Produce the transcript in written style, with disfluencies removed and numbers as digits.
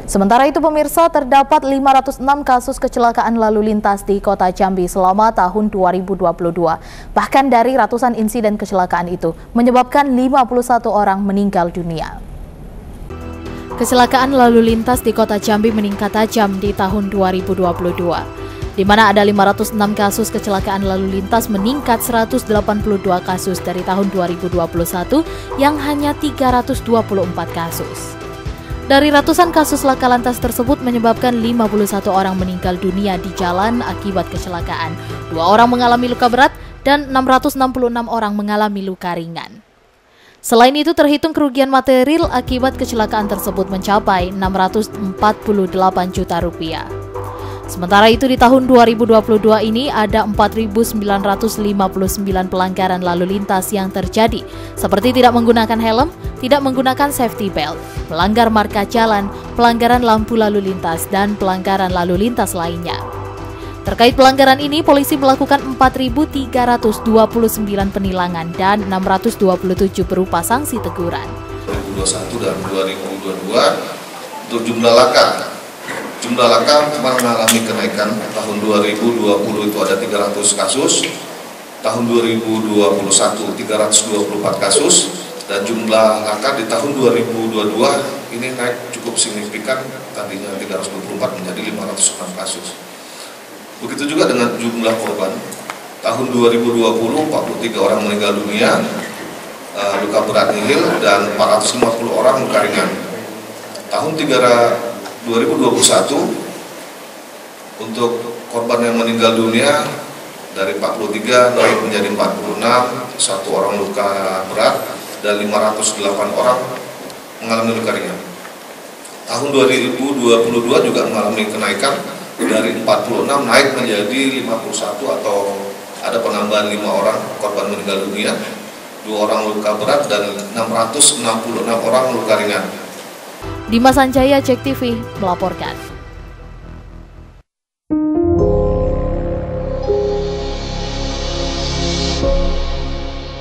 Sementara itu pemirsa, terdapat 506 kasus kecelakaan lalu lintas di Kota Jambi selama tahun 2022. Bahkan dari ratusan insiden kecelakaan itu menyebabkan 51 orang meninggal dunia. Kecelakaan lalu lintas di Kota Jambi meningkat tajam di tahun 2022. Di mana ada 506 kasus kecelakaan lalu lintas meningkat 182 kasus dari tahun 2021 yang hanya 324 kasus. Dari ratusan kasus laka lantas tersebut menyebabkan 51 orang meninggal dunia di jalan akibat kecelakaan, 2 orang mengalami luka berat dan 666 orang mengalami luka ringan. Selain itu terhitung kerugian material akibat kecelakaan tersebut mencapai 648 juta rupiah. Sementara itu di tahun 2022 ini ada 4.959 pelanggaran lalu lintas yang terjadi, seperti tidak menggunakan helm, tidak menggunakan safety belt, melanggar marka jalan, pelanggaran lampu lalu lintas, dan pelanggaran lalu lintas lainnya. Terkait pelanggaran ini, polisi melakukan 4.329 penilangan dan 627 berupa sanksi teguran. 2021 dan 2022 untuk jumlah laka mengalami kenaikan. Tahun 2020 itu ada 300 kasus, tahun 2021 324 kasus, dan jumlah laka di tahun 2022 ini naik cukup signifikan, tadinya 324 menjadi 506 kasus. Begitu juga dengan jumlah korban. Tahun 2020 43 orang meninggal dunia, luka berat nihil, dan 450 orang luka ringan. Tahun 2021 untuk korban yang meninggal dunia dari 43 naik menjadi 46, 1 orang luka berat dan 508 orang mengalami luka ringan. Tahun 2022 juga mengalami kenaikan dari 46 naik menjadi 51 atau ada penambahan 5 orang korban meninggal dunia, 2 orang luka berat dan 666 orang luka ringan. Dimas Sanjaya, JEK TV melaporkan.